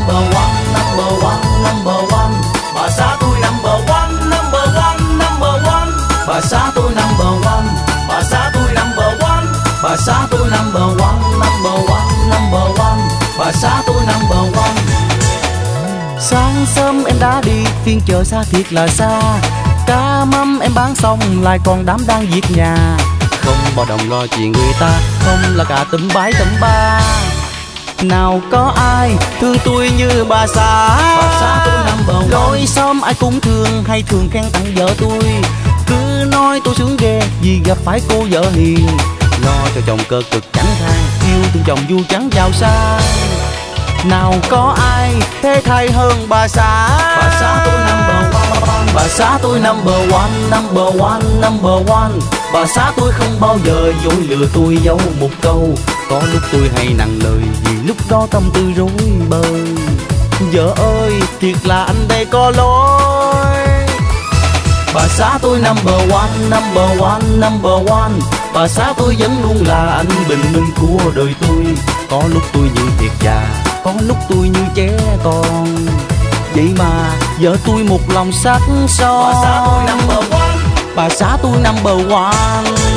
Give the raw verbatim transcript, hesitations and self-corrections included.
number one, number one, number one. Bà xã tôi number one, number one, number one. Bà xã tôi number one, bà xã tôi number one. Bà xã tôi number one, number one, number one. Bà xã tôi number one. Sáng sớm em đã đi, phiên chợ xa thiệt là xa. Cá mắm em bán xong lại còn đám đang việc nhà. Không bao đồng lo chuyện người ta, không là cả tụm bái tụm ba. Nào có ai thương tôi như bà xã. Bà xã tôi number one. Lối xóm ai cũng thương hay thường khen tặng vợ tôi. Cứ nói tôi sướng ghê vì gặp phải cô vợ hiền. Lo cho chồng cơ cực chẳng than, yêu thương chồng vui trắng giàu sang. Nào có ai thế thay hơn bà xã. Bà xã tôi number one. Bà xã tôi number one, number one, number one. Bà xã tôi không bao giờ dối lừa tôi giấu một câu. Có lúc tôi hay nặng lời vì lúc đó tâm tư rối bời. Vợ ơi thiệt là anh đây có lỗi. Bà xã tôi number one, number one, number one. Bà xã tôi vẫn luôn là anh bình minh của đời tôi. Có lúc tôi như thiệt già, có lúc tôi như trẻ con. Vậy mà vợ tôi một lòng sắc son. Bà xã tôi number one. Bà xã tôi number one.